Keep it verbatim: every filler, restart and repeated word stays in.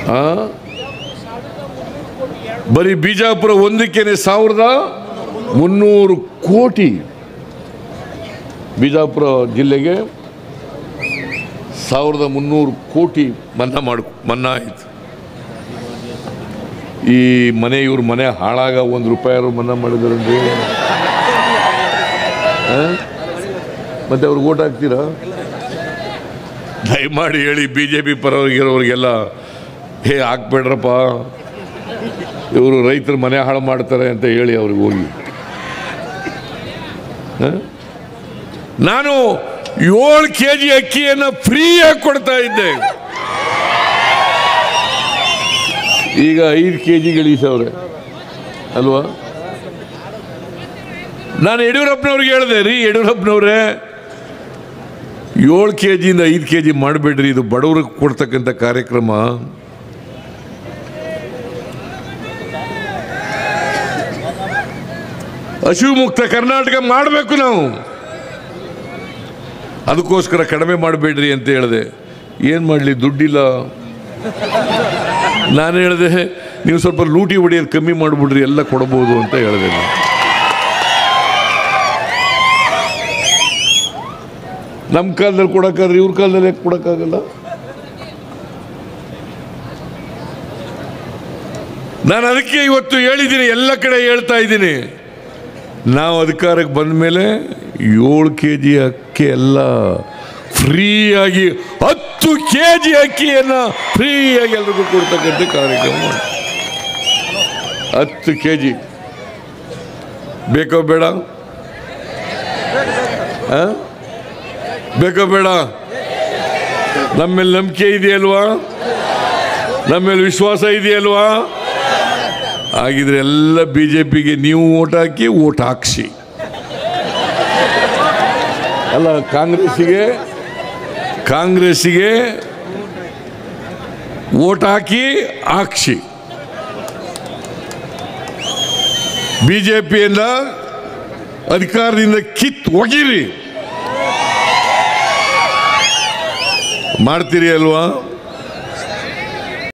ಬರೀ ಬಿಜಾಪುರ ಒಂದಕ್ಕೇನೆ ಸಾವಿರದ ಮುನ್ನೂರು ಕೋಟಿ ಬಿಜಾಪುರ ಜಿಲ್ಲೆಗೆ ಸಾವಿರದ ಮುನ್ನೂರು ಕೋಟಿ ಮನ್ನಾ ಮಾಡು ಮನ್ನಾ ಆಯಿತು. ಈ ಮನೆ ಇವ್ರ ಮನೆ ಹಾಳಾಗ ಒಂದು ರೂಪಾಯಿ ಮನ್ನಾ ಮಾಡಿದಾರಂದ್ರೆ ಮತ್ತೆ ಅವ್ರಿಗೆ ಓಟ್ ಹಾಕ್ತೀರಾ? ದಯಮಾಡಿ ಹೇಳಿ ಬಿ ಜೆ ಪಿ ಪರವಾಗಿರೋರಿಗೆಲ್ಲ, ಹೇ ಹಾಕ್ಬೇಡ್ರಪ್ಪ ಇವರು ರೈತರ ಮನೆ ಹಾಳು ಮಾಡ್ತಾರೆ ಅಂತ ಹೇಳಿ ಅವ್ರಿಗೆ ಹೋಗಿ. ನಾನು ಏಳು ಕೆ ಜಿ ಅಕ್ಕಿಯನ್ನು ಫ್ರೀಯಾಗಿ ಕೊಡ್ತಾ ಇದ್ದೆ, ಈಗ ಐದು ಕೆ ಜಿ ಗಳಿಸವ್ರೆ ಅಲ್ವಾ? ನಾನು ಯಡಿಯೂರಪ್ಪನವ್ರಿಗೆ ಹೇಳಿದೆ, ರೀ ಯಡಿಯೂರಪ್ಪನವ್ರೆ ಏಳು ಕೆ ಜಿಯಿಂದ ಐದು ಕೆ ಜಿ ಮಾಡಬೇಡ್ರಿ, ಇದು ಬಡವ್ರಿಗೆ ಕೊಡ್ತಕ್ಕಂಥ ಕಾರ್ಯಕ್ರಮ. ಹಸಿವು ಮುಕ್ತ ಕರ್ನಾಟಕ ಮಾಡಬೇಕು ನಾವು, ಅದಕ್ಕೋಸ್ಕರ ಕಡಿಮೆ ಮಾಡಬೇಡ್ರಿ ಅಂತ ಹೇಳಿದೆ. ಏನು ಮಾಡಲಿ, ದುಡ್ಡಿಲ್ಲ. ನಾನು ಹೇಳಿದೆ ನೀವು ಸ್ವಲ್ಪ ಲೂಟಿ ಹೊಡೆಯೋದು ಕಮ್ಮಿ ಮಾಡಿಬಿಡ್ರಿ, ಎಲ್ಲ ಕೊಡಬಹುದು ಅಂತ ಹೇಳಿದೆ. ನಾನು ನಮ್ಮ ಕಾಲದಲ್ಲಿ ಕೊಡೋಕ್ಕಾದ್ರೆ ಇವ್ರ ಕಾಲದಲ್ಲಿ ಯಾಕೆ ಕೊಡೋಕ್ಕಾಗಲ್ಲ? ನಾನು ಅದಕ್ಕೆ ಇವತ್ತು ಹೇಳಿದ್ದೀನಿ, ಎಲ್ಲ ಕಡೆ ಹೇಳ್ತಾ ಇದ್ದೀನಿ, ನಾವು ಅಧಿಕಾರಕ್ಕೆ ಬಂದ ಮೇಲೆ ಏಳು ಕೆ ಜಿ ಅಕ್ಕಿ ಎಲ್ಲ ಫ್ರೀಯಾಗಿ ಹತ್ತು ಕೆ ಜಿ ಅಕ್ಕಿಯನ್ನು ಫ್ರೀಯಾಗಿ ಎಲ್ರಿಗೂ ಕೊಡ್ತಕ್ಕಂಥ ಕಾರ್ಯಕ್ರಮ. ಹತ್ತು ಕೆ ಜಿ ಬೇಕೋ ಬೇಡ? ಬೇಕೋ ಬೇಡ? ನಮ್ಮ ಮೇಲೆ ನಂಬಿಕೆ ಇದೆಯಲ್ವಾ? ನಮ್ಮ ಮೇಲೆ ವಿಶ್ವಾಸ ಇದೆಯಲ್ವಾ? ಹಾಗಿದ್ರೆ ಎಲ್ಲ ಬಿ ಜೆ ಪಿಗೆ ನೀವು ಓಟ್ ಹಾಕಿ, ಓಟ್ ಹಾಕ್ಸಿ. ಅಲ್ಲ, ಕಾಂಗ್ರೆಸ್ಸಿಗೆ ಕಾಂಗ್ರೆಸ್ಸಿಗೆ ಓಟ್ ಹಾಕಿ ಹಾಕ್ಸಿ. ಬಿ ಜೆ ಪಿಯಿಂದ ಅಧಿಕಾರದಿಂದ ಕಿತ್ ಒಗಿರಿ. ಮಾಡ್ತೀರಿ ಅಲ್ವಾ?